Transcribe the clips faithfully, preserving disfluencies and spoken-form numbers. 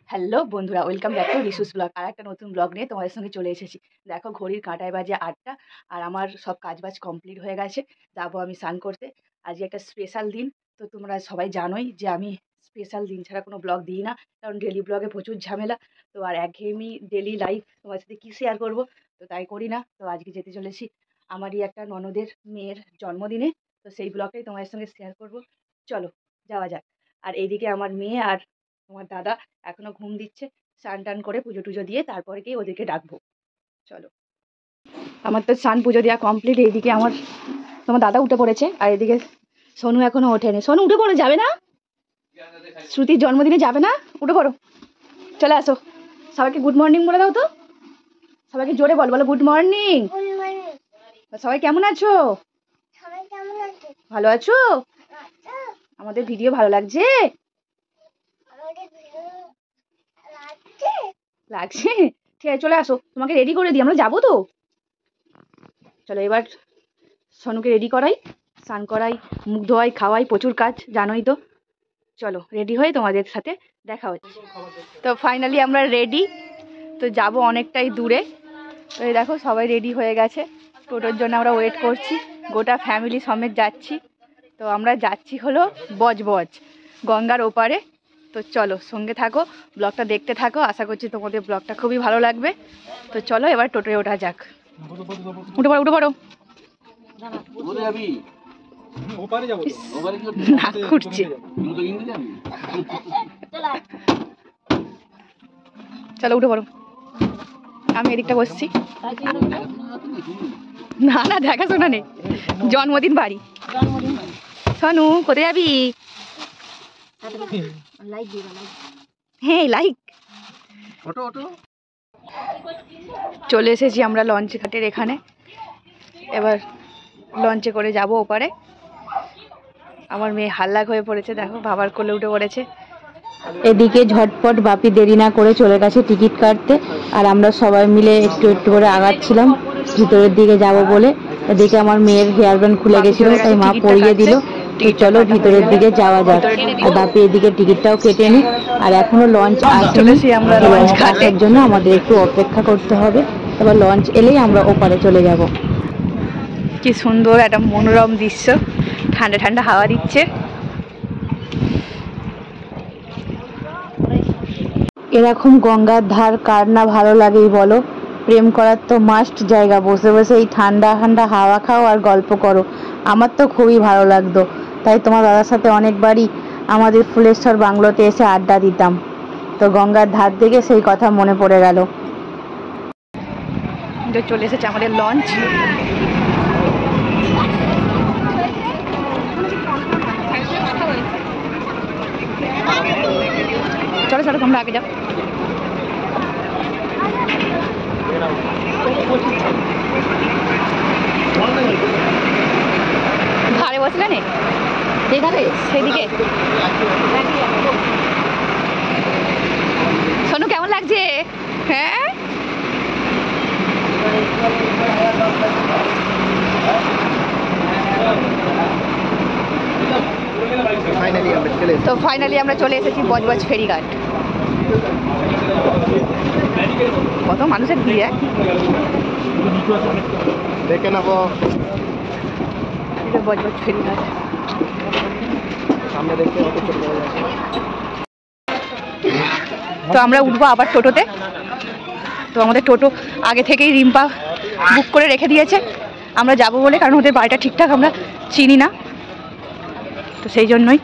Hello বন্ধুরা, welcome back to রিসুস blog. আর একটা নতুন ব্লগ নিয়ে তোমাদের সঙ্গে চলে এসেছি। দেখো ঘড়ির কাঁটায় বাজে আটটা, আর আমার সব কাজবাজ কমপ্লিট হয়ে গেছে। যাবো আমি স্নান করতে। আজকে একটা স্পেশাল দিন, তো তোমরা সবাই জানোই যে আমি স্পেশাল দিন ছাড়া কোনো ব্লগ দিই না, কারণ ডেলি ব্লগে প্রচুর ঝামেলা। তো আর একঘেয়েমি ডেলি লাইফ তোমার সাথে কী শেয়ার করবো, তো তাই করি না। তো আজকে যেতে চলেছি আমারই একটা ননদের মেয়ের জন্মদিনে, তো সেই ব্লগটাই তোমাদের সঙ্গে শেয়ার করব। চলো যাওয়া যাক। আর এইদিকে আমার মেয়ে আর তোমার দাদা এখনো ঘুম দিচ্ছে। স্নান টান করে পুজো টুজো দিয়ে তারপরে গিয়ে ওদেরকে ডাকবো। চলো, আমার তো স্নান পুজো দেওয়া কমপ্লিট। এইদিকে আমার তোমার দাদা উঠে পড়েছে, আর এদিকে সোনু এখনো ওঠেনি। সোনু উঠে পড়ো, যাবে না? শ্রুতির জন্মদিনে যাবে না? উঠে পড়ো, চলে আসো। সবাইকে গুড মর্নিং বলে দাও তো। সবাইকে জোরে বল, বলো গুড মর্নিং। সবাই কেমন আছো? ভালো আছো? আমাদের ভিডিও ভালো লাগছে? লাগছে? ঠিক আছে, চলে আসো, তোমাকে রেডি করে দিই, আমরা যাবো তো। চলো এবার সোনুকে রেডি করাই, স্নান করাই, মুখ ধোয়াই, খাওয়াই, প্রচুর কাজ জানোই তো। চলো রেডি হয়ে তোমাদের সাথে দেখা হচ্ছে। তো ফাইনালি আমরা রেডি, তো যাব অনেকটাই দূরে। তো এই দেখো সবাই রেডি হয়ে গেছে, টোটোর জন্য আমরা ওয়েট করছি। গোটা ফ্যামিলি সমেত যাচ্ছি। তো আমরা যাচ্ছি হলো বজবজ, গঙ্গার ওপারে। তো চলো সঙ্গে থাকো, ব্লগটা দেখতে থাকো। আশা করছি তোমাদের ব্লগটা খুবই ভালো লাগবে। তো চলো এবার টোটোয় ওঠা যাক। উঠে পড়ো, উঠে পড়ো। চলো উঠে পড়ো, আমি এদিকটা বসছি। না না, দেখাশোনা নেই, জন্মদিন বাড়ি। সোনু কোথায় যাবি? হ্যাঁ লাইক। চলে এসেছি আমরা লঞ্চ ঘাটের এখানে। এবার লঞ্চে করে যাব ওপারে। আমার মেয়ে হাল্লাক হয়ে পড়েছে, দেখো বাবার কোলে উঠে পড়েছে। এদিকে ঝটপট বাপি দেরি না করে চলে গেছে টিকিট কাটতে, আর আমরা সবাই মিলে একটু একটু করে আগাচ্ছিলাম ভিতরের দিকে যাব বলে। এদিকে আমার মেয়ের হেয়ার ব্যান্ড খুলে গেছিল, তাই মা পরিয়ে দিল। তো চলো ভিতরের দিকে যাওয়া যাক। আর বাপি এদিকে টিকিটটাও কেটে নি, আর এখনো লঞ্চ আসেনি। আমরা লঞ্চ আসার জন্য আমাদের একটু অপেক্ষা করতে হবে। এবার লঞ্চ এলেই আমরা ওপারে চলে যাব। কি সুন্দর একটা মনোরম দৃশ্য, ঠান্ডা ঠান্ডা হাওয়া দিচ্ছে। এরকম গঙ্গার ধার কার না ভালো লাগেই বলো। প্রেম করার তো মাস্ট জায়গা, বসে বসে এই ঠান্ডা ঠান্ডা হাওয়া খাও আর গল্প করো। আমার তো খুবই ভালো লাগতো, তাই তোমার দাদার সাথে অনেকবারই আমাদের ফুলেশ্বর বাংলোতে এসে আড্ডা দিতাম। তো গঙ্গার ধার থেকে সেই কথা মনে পড়ে গেল। চলে এসেছে আমাদের লঞ্চ। চলো চলো তোমরা আগে যাও। ধারে বসলে নে, যেধারে সেদিকে। সোনু কেমন লাগছে? হ্যাঁ তো ফাইনালি আমরা চলে এসেছি বজবজ ফেরিঘাট। কত মানুষের ভিড়, দেখে নেব বজবজ ফেরিঘাট। তো আমরা উঠবো আবার টোটোতে। তো আমাদের টোটো আগে থেকেই রিম্পা বুক করে রেখে দিয়েছে আমরা যাবো বলে, কারণ ওদের বাড়িটা ঠিকঠাক আমরা চিনি না, তো সেই জন্যই।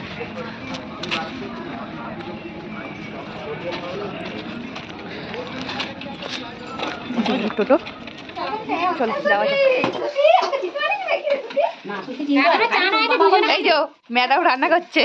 টোটো চল যাওয়া যাক। এই যে ম্যাডাম রান্না করছে।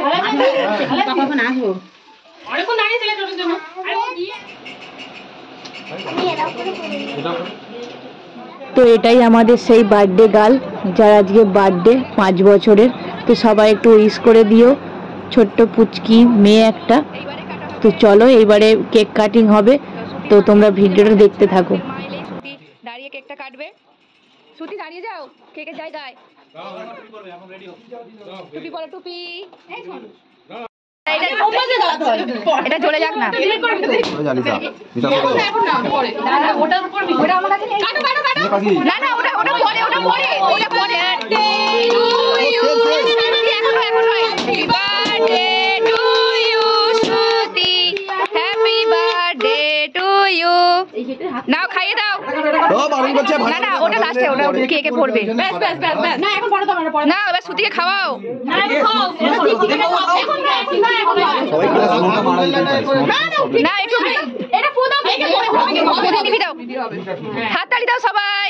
তো এটাই আমাদের সেই বার্থডে গার্ল, যার আজকে বার্থডে পাঁচ বছরের। তো সবাই একটু উইশ করে দিও, ছোট্ট পুচকি মেয়ে একটা। তো চলো এইবারে কেক কাটিং হবে, তো তোমরা ভিডিওটা দেখতে থাকো। দাঁড়িয়ে কেকটা কাটবে। শ্রুতি দাঁড়িয়ে যাও কেকের জায়গায়। টুপি পরো, টুপি। এটা চলে যাক না, না না ওটা ওটা পরে ওটা পরে ওটা পরে এখনো এখনো happy birthday to you Shruti, happy birthday to you. নাও খাইয়ে দাও। না না ওটা লাস্টে, ওটা কে কে পড়বে। না এখন পড়ো, না এবার শ্রুতিকে খাওয়াও। না একটু হাত তালি দাও সবাই।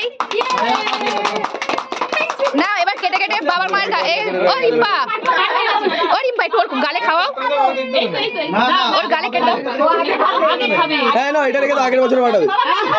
না এবার কেটে কেটে বাবার মায়ের ও রিম্পা, ও রিম্পা একটু ওর গালে খাওয়াও, ওর গালে কেটে এটা রেখে তো আগের বছর পাঠাবে।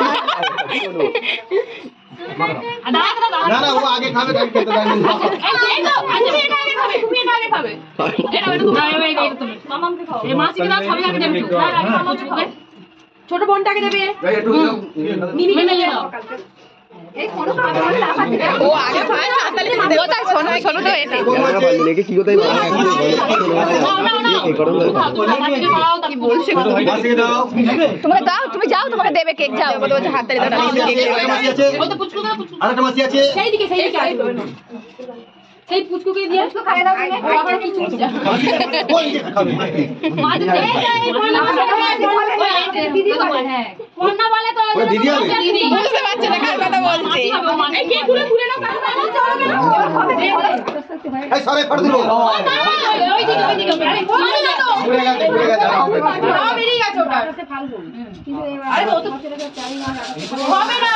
না না ও আগে খাবে, তাই খেতে দেয় না। এই তো আজকে এটা আগে খাবে, তুমি এটা আগে খাবে। এটা এটা তুমি আগে খাবে, তুমি মামামকে খাও। এই মাসিকে দাও, সবাই আগে দেবে। না না মামামকে খাবে, ছোট বোনটাকে দেবে। এই একটু মিমিকে দাও। এই কোন ও আগে খায় না, তাহলে ও তাই শোনো শোনো তো এতে লেগে কি কোথায় বলে কি করো কি বলছে মাসিকে দাও। তুমি দাও, তুমি যাও, তোমাকে দেবে কেক। যাও বলে বলছে হাত তালি দাও, কেক ও তো পুচকু দাও, পুচকু আরেকটা মাসি আছে সেই দিকে, সেই দিকে আসবে। সেই পুচকুকে দিয়ে পুচকু খাইয়ে দাও। তুমি ও আবার কি চুপ যা কোন দিকে খাবে মাঝে এই এই বলনা দিদি বলে। হ্যাঁ বলনা বলে তো দিদি হবে, দিদি বুঝতে পারছ না কার কথা বলছে। এই কে ঘুরে ঘুরে নাও, কার কথা বলছে। এই সরে ফট দিবো। ওই দিকে ওই দিকে আরে ঘুরে না তো ঘুরে গেছে ঘুরে গেছে না বেরিয়ে গেছে ওটা ফালতু। কিন্তু আরে ও তো হবে না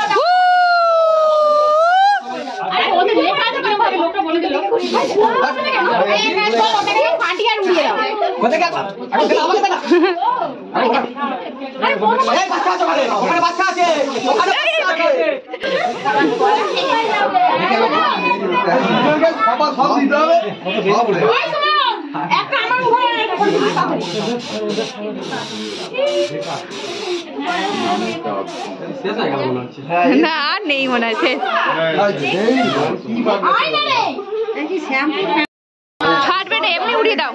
আরে ও তো লেখা আছে কেন ভাবে লোকটা বলে দিল এই ম্যাচ বল ওটাকে ফাটি আর উড়িয়ে দাও। কোথায় গেল আরে আমাকে দাও। আরে কোন এই বাচ্চা আছে ওখানে, ওখানে বাচ্চা আছে, ওখানে বাচ্চা আছে। বাবা সব দিতে হবে, সব উড়ে ওই শোনো একটা আমার উপরে একটা করে না আর নেই মনে আছে। ফাটবে না, এমনি উড়িয়ে দাও।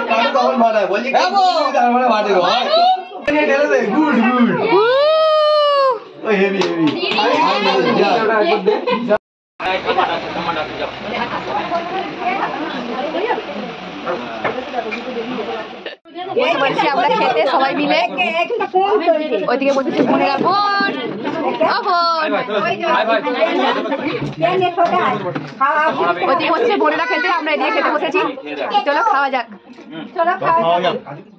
বলছি আমরা খেতে সবাই মিলে, ওইদিকে বলছে বোনেরা বোন ওইদিকে হচ্ছে বোনেরা খেতে, আমরা এদিকে খেতে বসেছি। চলো খাওয়া যাক, চলো খাওয়া যাক।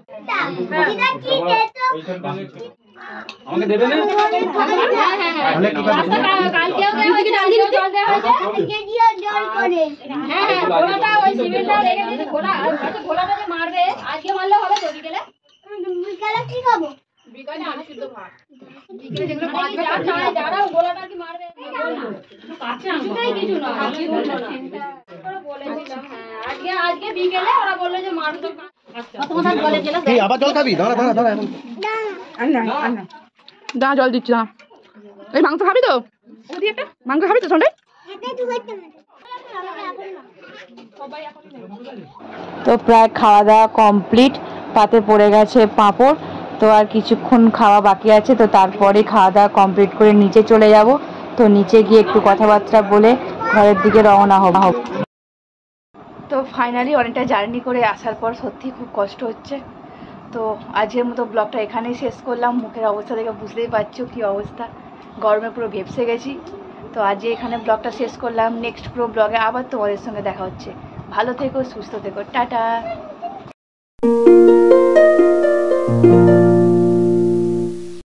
আমাকে দেবে না? মারবে আজকে মারলে হবে তো বিকেলে? বিকেলে কি খাবো? বিকেলে আলু সিদ্ধ ভাত। বিকেলে যেগুলো বাঁচবে যারা গোলাটা কি মারবে কাছে কিছুই কিছু না আমি বলেছিলাম। হ্যাঁ আজকে আজকে বিকেলে ওরা বললো যে মারু তো তোমাদের বলে গেল এই আবার জল খাবি? দাঁড়া দাঁড়া দাঁড়া এখন না না না দা জল দিচ্ছি না। এই মাংস খাবি তো? ওদি একটা মাংস খাবি তো সন্ধ্যে? তো প্রায় খাওয়া দাওয়া কমপ্লিট, পাতে পড়ে গেছে পাঁপড়। তো আর কিছুক্ষণ খাওয়া বাকি আছে, তো তারপরে খাওয়া দাওয়া কমপ্লিট করে নিচে চলে যাব। তো নিচে গিয়ে একটু কথাবার্তা বলে ঘরের দিকে রওনা হব। তো ফাইনালি অনেকটা জার্নি করে আসার পর সত্যি খুব কষ্ট হচ্ছে। তো আজকের মতো ব্লগটা এখানেই শেষ করলাম। মুখের অবস্থা দেখে বুঝতেই পারছো কী অবস্থা, গরমে পুরো ভেপসে গেছি। তো আজকে এখানে ব্লগটা শেষ করলাম। নেক্সট পুরো ব্লগে আবার তোমাদের সঙ্গে দেখা হচ্ছে। ভালো থেকো, সুস্থ থেকো, টাটা।